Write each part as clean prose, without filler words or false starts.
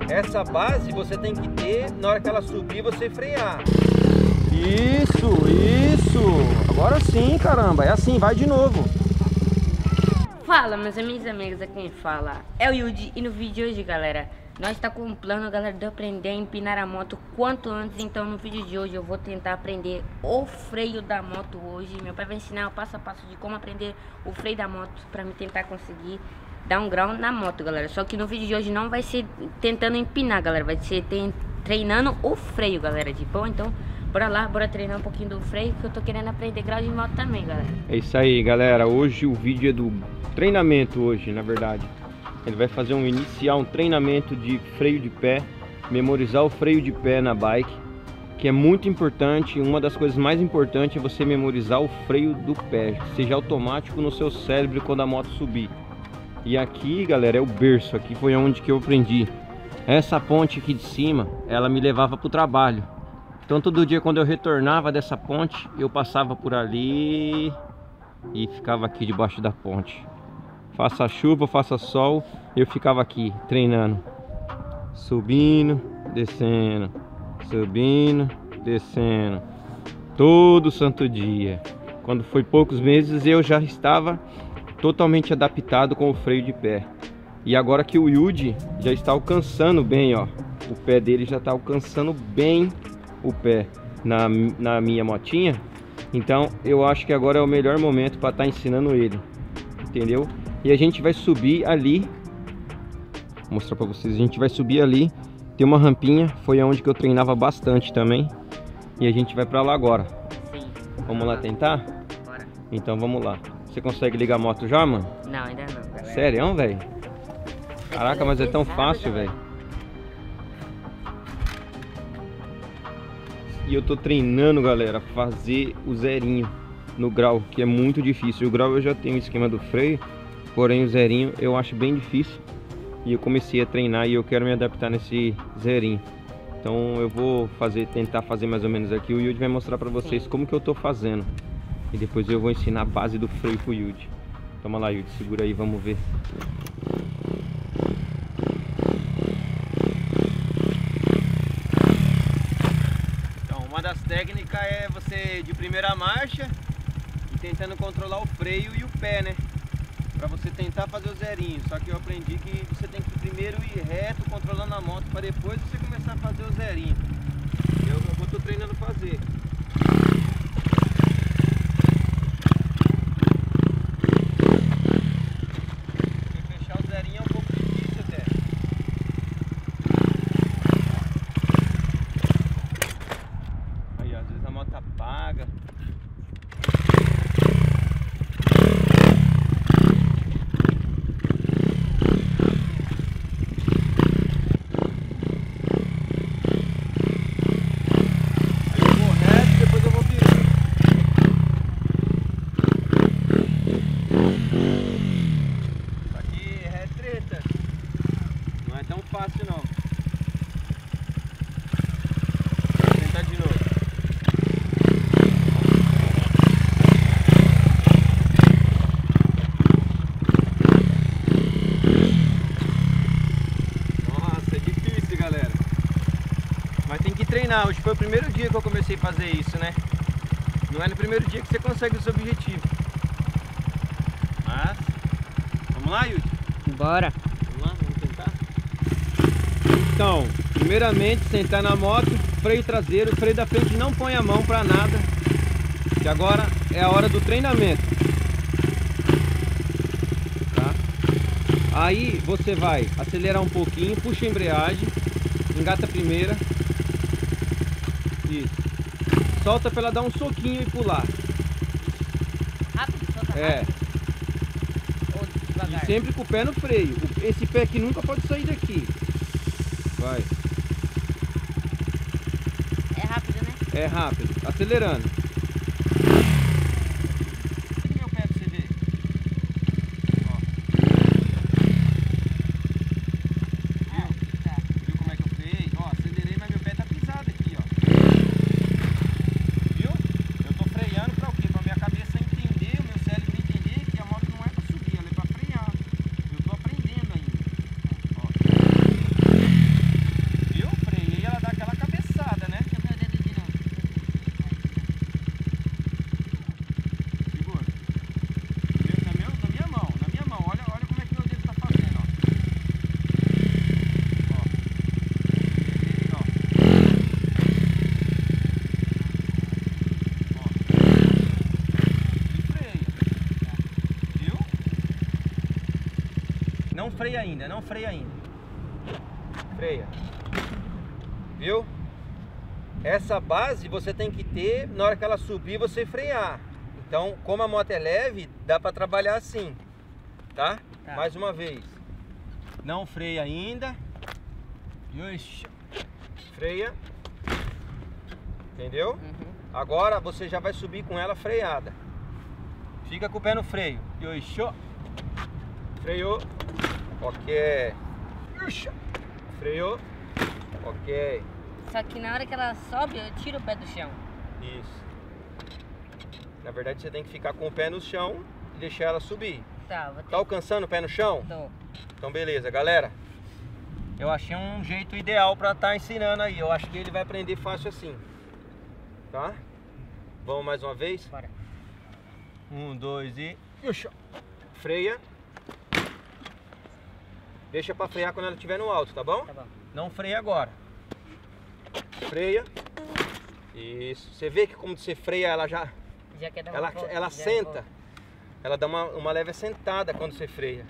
essa base você tem que ter na hora que ela subir, você frear. Isso. Agora sim, caramba. É assim, vai de novo. Fala, meus amigos e amigas, aqui quem fala é o Yudi. E no vídeo de hoje, galera, nós tá com um plano, galera, de aprender a empinar a moto quanto antes. Então no vídeo de hoje eu vou tentar aprender o freio da moto hoje. Meu pai vai ensinar o passo a passo de como aprender o freio da moto, pra me tentar conseguir dar um grau na moto, galera. Só que no vídeo de hoje não vai ser tentando empinar, galera, vai ser treinando o freio, galera, de boa. Então bora lá, bora treinar um pouquinho do freio, que eu tô querendo aprender grau de moto também, galera. É isso aí, galera. Hoje o vídeo é do treinamento hoje, na verdade. Ele vai fazer iniciar um treinamento de freio de pé, memorizar o freio de pé na bike, que é muito importante. Uma das coisas mais importantes é você memorizar o freio do pé, seja automático no seu cérebro quando a moto subir. E aqui, galera, é o berço. Aqui foi onde que eu aprendi. Essa ponte aqui de cima, ela me levava para o trabalho. Então todo dia quando eu retornava dessa ponte, eu passava por ali e ficava aqui debaixo da ponte. Faça chuva, faça sol, eu ficava aqui treinando, subindo, descendo, subindo, descendo, todo santo dia. Quando foi poucos meses eu já estava totalmente adaptado com o freio de pé. E agora que o Yudi já está alcançando bem, ó, o pé dele já está alcançando bem o pé na minha motinha, então eu acho que agora é o melhor momento para estar ensinando ele, entendeu? E a gente vai subir ali, vou mostrar para vocês, a gente vai subir ali, tem uma rampinha, foi onde que eu treinava bastante também, e a gente vai para lá agora. Sim. Vamos lá tentar? Bora. Então vamos lá. Você consegue ligar a moto já, mano? Não, ainda não, galera. Sério, velho? Caraca, mas é tão fácil, velho. E eu tô treinando, galera, fazer o zerinho no grau, que é muito difícil. O grau eu já tenho o esquema do freio, porém o zerinho eu acho bem difícil. E eu comecei a treinar e eu quero me adaptar nesse zerinho. Então eu vou tentar fazer mais ou menos aqui. O Yudi vai mostrar pra vocês como que eu tô fazendo. E depois eu vou ensinar a base do freio pro Yudi. Toma lá, Yudi, segura aí, vamos ver. Uma das técnicas é você de primeira marcha e tentando controlar o freio e o pé, né? Pra você tentar fazer o zerinho. Só que eu aprendi que você tem que primeiro ir reto controlando a moto para depois você começar a fazer o zerinho. Eu tô treinando fazer. Porque fechar o zerinho é um pouco difícil até. Aí às vezes a moto apaga. Fácil não. Vou tentar de novo. Nossa, é difícil, galera. Mas tem que treinar. Hoje foi o primeiro dia que eu comecei a fazer isso, né? Não é no primeiro dia que você consegue o seu objetivo. Mas vamos lá, Yudi? Bora. Então, primeiramente sentar na moto, freio traseiro, freio da frente não põe a mão pra nada, que agora é a hora do treinamento, tá? Aí você vai acelerar um pouquinho, puxa a embreagem, engata a primeira, isso, solta pra ela dar um soquinho e pular. Rápido, solta É. rápido. Ou devagar. E sempre com o pé no freio, esse pé aqui nunca pode sair daqui. Vai. É rápido, né? É rápido, acelerando. Meu pé pra você ver. Ó. Tá. Viu como é que eu fiz? Ó, acelerei, mas meu pé tá pisado aqui, ó. Viu? Eu tô freando pra o quê? Pra minha cabeça entender, o meu cérebro entender que a moto não é pra subir, ela é pra frear. Eu tô aprendendo ainda. Ó. freia ainda, não freia ainda. Freia. Viu? Essa base você tem que ter na hora que ela subir você frear. Então, como a moto é leve, dá para trabalhar assim, tá? Mais uma vez. Não freia ainda. Ixi. Freia. Entendeu? Agora você já vai subir com ela freada. Fica com o pé no freio. Ixi. Freou. Ok. Ixi. Freou. Ok. Só que na hora que ela sobe, eu tiro o pé do chão. Isso. Na verdade você tem que ficar com o pé no chão e deixar ela subir. Tá, vou ter... Tá alcançando o pé no chão? Tô. Então beleza, galera. Eu achei um jeito ideal pra estar ensinando aí. Eu acho que ele vai aprender fácil assim. Tá? Vamos mais uma vez? Bora. 1, 2 e... Freia. Deixa pra frear quando ela estiver no alto, tá bom? Tá bom. Não freia agora. Freia. Isso. Você vê que como você freia, ela já... Ela senta. Ela dá uma leve assentada quando você freia.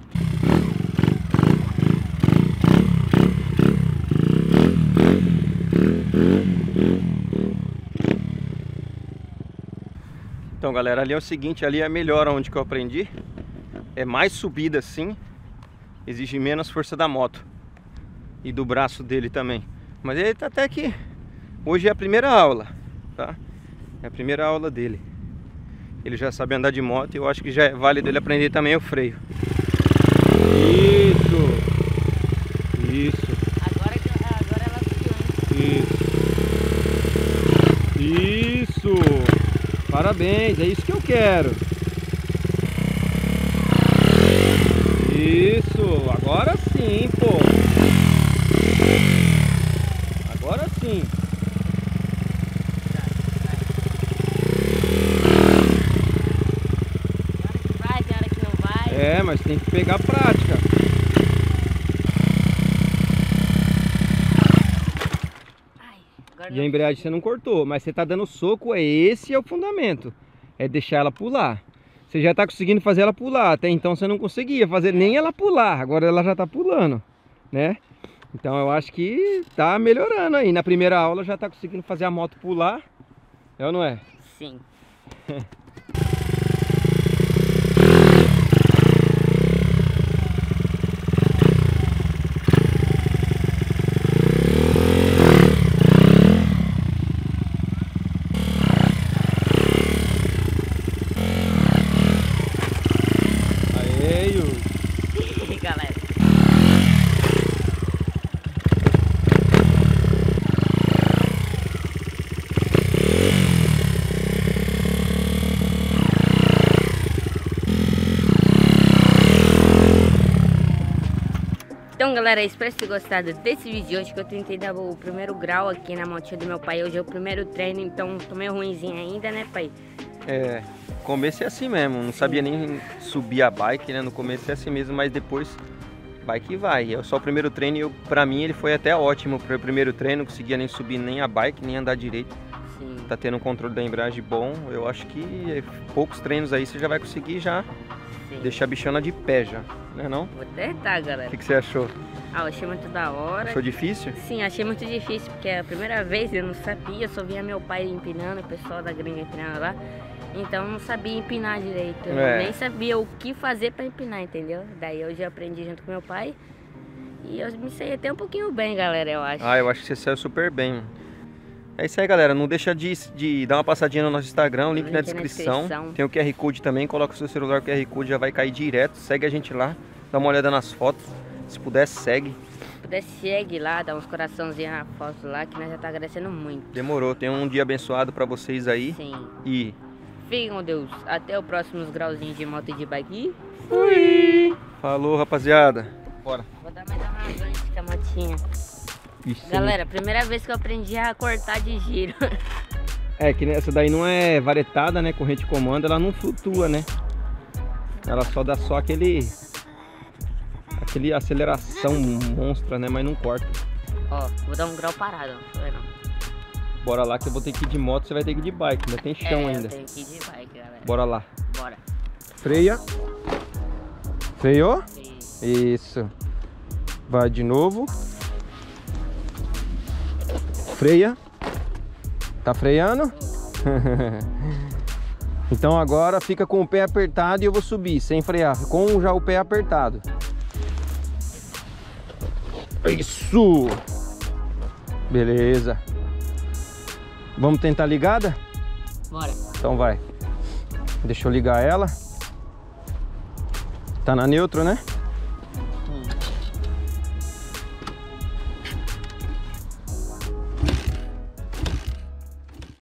Então galera, ali é o seguinte, ali é melhor onde que eu aprendi. É mais subida assim, exige menos força da moto e do braço dele também. Mas ele tá até que hoje é a primeira aula, tá? É a primeira aula dele. Ele já sabe andar de moto e eu acho que já é válido ele aprender também o freio. Isso! Isso! Agora ela subiu, hein? Isso! Parabéns, é isso que eu quero. Isso, agora sim, pô. Agora sim. Tem hora que não vai. É, mas tem que pegar prática. E a embreagem você não cortou, mas você tá dando soco, esse é o fundamento. É deixar ela pular. Você já tá conseguindo fazer ela pular, até então você não conseguia fazer nem ela pular, agora ela já tá pulando, né? Então eu acho que tá melhorando aí. Na primeira aula já tá conseguindo fazer a moto pular, é ou não é? Sim. Galera. Então galera, espero ter gostado desse vídeo hoje, que eu tentei dar o primeiro grau aqui na motinha do meu pai. Hoje é o primeiro treino, então tô meio ruimzinho ainda, né, pai? É, começo é assim mesmo, não sabia nem subir a bike, né? No começo é assim mesmo, mas depois vai que vai. É só o primeiro treino e pra mim ele foi até ótimo para o primeiro treino, não conseguia nem subir nem a bike, nem andar direito. Sim. Tá tendo um controle da embreagem bom, eu acho que poucos treinos aí você já vai conseguir já deixar a bichona de pé já, né não? Vou tentar, galera. O que você achou? Ah, eu achei muito da hora. Achou difícil? Sim, achei muito difícil, porque a primeira vez eu não sabia, só via meu pai empinando, o pessoal da gringa empinando lá. Então eu não sabia empinar direito, eu nem sabia o que fazer para empinar, entendeu? Daí eu já aprendi junto com meu pai e eu me saí até um pouquinho bem, galera, eu acho. Ah, eu acho que você saiu super bem. É isso aí, galera, não deixa de dar uma passadinha no nosso Instagram, o link na descrição. Tem o QR Code também, coloca o seu celular, o QR Code já vai cair direto, segue a gente lá, dá uma olhada nas fotos, se puder segue. Se puder segue lá, dá uns coraçãozinhos na foto lá, que nós já tá agradecendo muito. Demorou, tenha um dia abençoado pra vocês aí. Sim. E... fiquem com Deus, até os próximos grauzinhos de moto e de bike. Fui! Falou, rapaziada. Bora. Vou dar mais uma avante com a motinha. Isso. Galera, primeira vez que eu aprendi a cortar de giro. É, que essa daí não é varetada, né? Corrente de comando, ela não flutua, né? Ela só dá só aquele aceleração monstra, né? Mas não corta. Ó, vou dar um grau parado, ó. Bora lá que eu vou ter que ir de moto, você vai ter que ir de bike, ainda tem chão ainda. Eu tenho que ir de bike, galera. Bora lá. Bora. Freia. Freou? Freio. Isso. Vai de novo. Freia. Tá freando? Então agora fica com o pé apertado e eu vou subir sem frear, com já o pé apertado. Isso! Beleza. Vamos tentar ligada? Bora. Então vai. Deixa eu ligar ela. Tá na neutro, né?